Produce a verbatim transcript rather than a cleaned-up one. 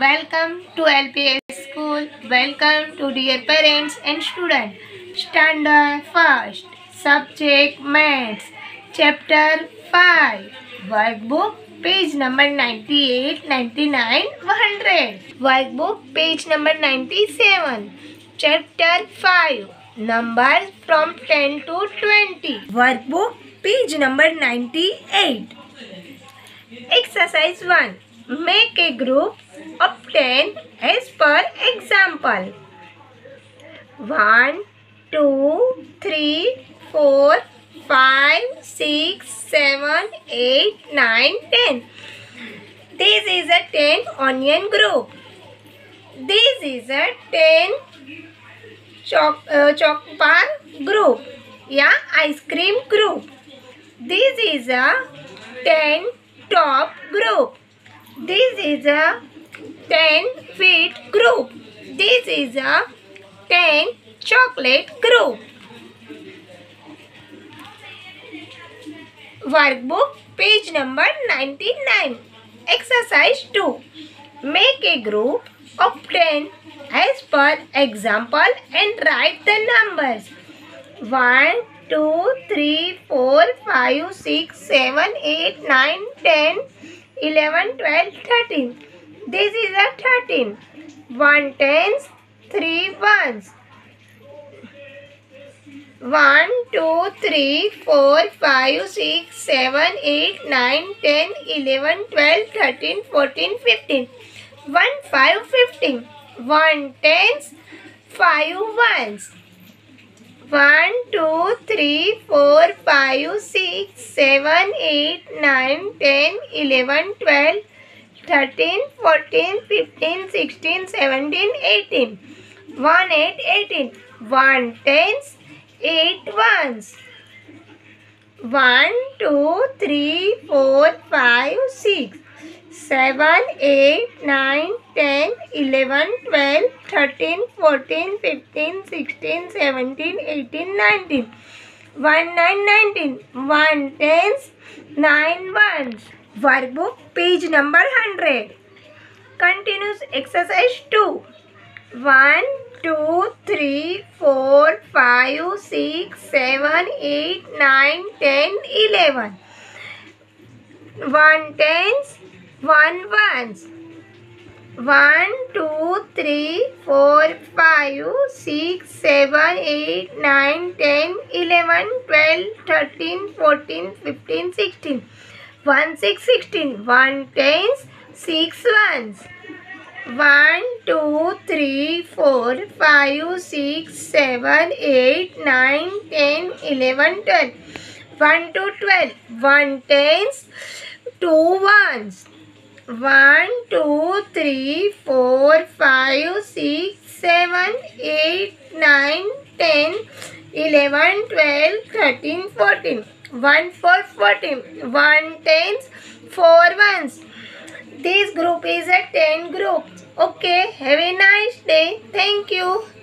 Welcome to L P S School. Welcome to dear parents and students. Standard first. Subject Maths. Chapter five. Workbook page number ninety-eight, ninety-nine, one hundred. Workbook page number ninety-seven. Chapter five. Numbers from ten to twenty. Workbook page number ninety-eight. Exercise one. Make a group of ten as per example. one, two, three, four, five, six, seven, eight, nine, ten. This is a ten onion group. This is a ten choc uh, chocolate group. Yeah, ice cream group. This is a ten top group. This is a ten feet group. This is a ten chocolate group. Workbook page number ninety-nine. Exercise two. Make a group of ten as per example and write the numbers. one, two, three, four, five, six, seven, eight, nine, ten, eleven, twelve, thirteen. This is a thirteen. one tens, three ones. one, two, three, four, five, six, seven, eight, nine, ten, eleven, twelve, thirteen, fourteen, fifteen. one, five, fifteen. one tens, five ones. one, two, three, four, five, six, seven, eight, nine, ten, eleven, twelve, thirteen, fourteen, fifteen, sixteen, seventeen, eighteen. one, eight, eighteen. one tens, eight ones. one, two, three, four, five, six, seven, eight, nine, ten, eleven, twelve, thirteen, fourteen, fifteen, sixteen, seventeen, eighteen, nineteen. one, nine, nineteen. one tens, nine ones. Workbook page number one hundred. Continuous exercise two. one, two, three, four, five, six, seven, eight, nine, ten, eleven. one tens, one ones. one, two, three, four, five, six, seven, eight, nine, ten, eleven, twelve, thirteen, fourteen, fifteen, sixteen. one, six, sixteen. one tens, six ones. one, two, three, four, five, six, seven, eight, nine, ten, eleven, twelve. one to twelve. one tens, two ones. one, two, three, four, five, six, seven, eight, nine, ten, eleven, twelve, thirteen, fourteen. one, four, fourteen. one tens, four ones. This group is a ten group. Okay, have a nice day. Thank you.